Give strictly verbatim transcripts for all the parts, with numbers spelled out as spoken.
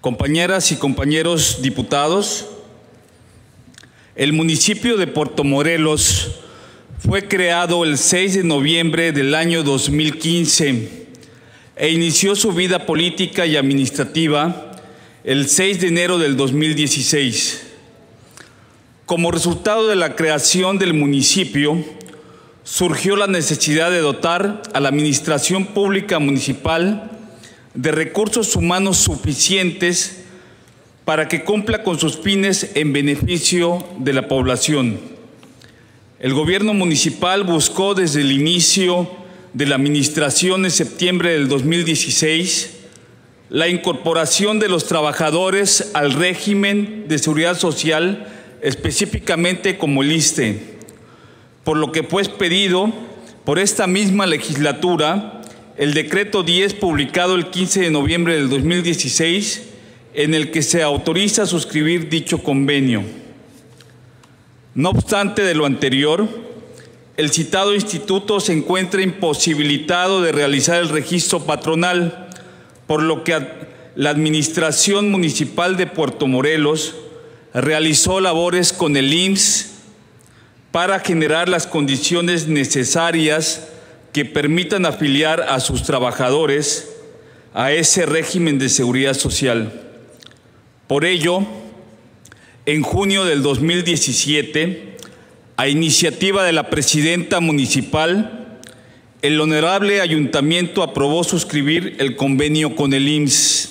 Compañeras y compañeros diputados, el municipio de Puerto Morelos fue creado el seis de noviembre del año dos mil quince e inició su vida política y administrativa el seis de enero del dos mil dieciséis. Como resultado de la creación del municipio, surgió la necesidad de dotar a la administración pública municipal de recursos humanos suficientes para que cumpla con sus fines en beneficio de la población. El gobierno municipal buscó desde el inicio de la administración en septiembre del dos mil dieciséis la incorporación de los trabajadores al régimen de seguridad social, específicamente como el ISSSTE, por lo que fue pedido por esta misma legislatura el decreto diez publicado el quince de noviembre del dos mil dieciséis, en el que se autoriza a suscribir dicho convenio. No obstante de lo anterior, el citado instituto se encuentra imposibilitado de realizar el registro patronal, por lo que la Administración Municipal de Puerto Morelos realizó labores con el I M S S para generar las condiciones necesarias que permitan afiliar a sus trabajadores a ese régimen de seguridad social. Por ello, en junio del dos mil diecisiete, a iniciativa de la presidenta municipal, el honorable ayuntamiento aprobó suscribir el convenio con el I M S S.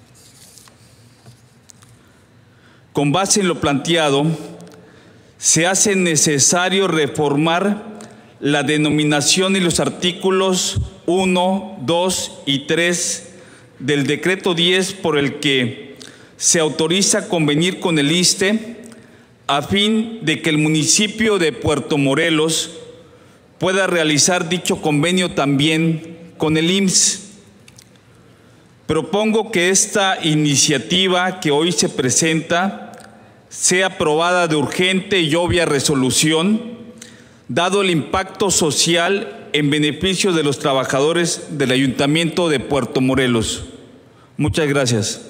Con base en lo planteado, se hace necesario reformar la denominación y los artículos uno, dos y tres del decreto diez, por el que se autoriza a convenir con el ISSSTE a fin de que el municipio de Puerto Morelos pueda realizar dicho convenio también con el I M S S. Propongo que esta iniciativa que hoy se presenta sea aprobada de urgente y obvia resolución, dado el impacto social en beneficio de los trabajadores del Ayuntamiento de Puerto Morelos. Muchas gracias.